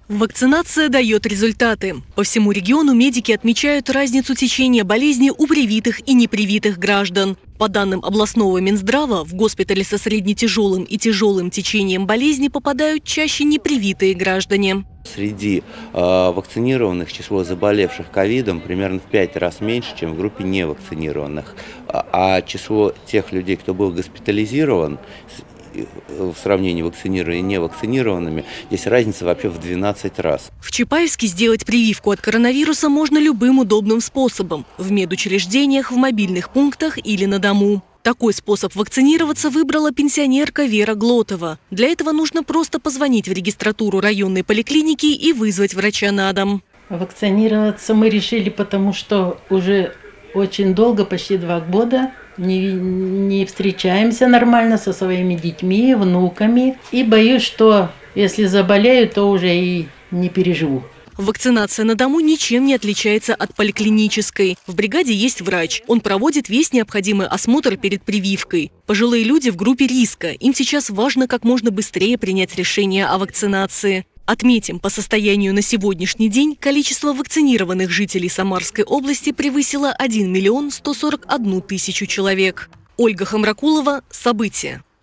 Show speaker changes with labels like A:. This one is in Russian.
A: Вакцинация дает результаты. По всему региону медики отмечают разницу течения болезни у привитых и непривитых граждан. По данным областного Минздрава, в госпитале со среднетяжелым и тяжелым течением болезни попадают чаще непривитые граждане.
B: Среди вакцинированных число заболевших ковидом примерно в 5 раз меньше, чем в группе невакцинированных. А число тех людей, кто был госпитализирован, в сравнении вакцинированными и невакцинированными, здесь разница вообще в 12 раз.
A: В Чапаевске сделать прививку от коронавируса можно любым удобным способом – в медучреждениях, в мобильных пунктах или на дому. Такой способ вакцинироваться выбрала пенсионерка Вера Глотова. Для этого нужно просто позвонить в регистратуру районной поликлиники и вызвать врача на дом.
C: Вакцинироваться мы решили, потому что уже очень долго, почти 2 года, не встречаемся нормально со своими детьми, внуками. И боюсь, что если заболею, то уже и не переживу.
A: Вакцинация на дому ничем не отличается от поликлинической. В бригаде есть врач. Он проводит весь необходимый осмотр перед прививкой. Пожилые люди в группе риска. Им сейчас важно как можно быстрее принять решение о вакцинации. Отметим, по состоянию на сегодняшний день количество вакцинированных жителей Самарской области превысило 1 141 000 человек. Ольга Хамракулова. События.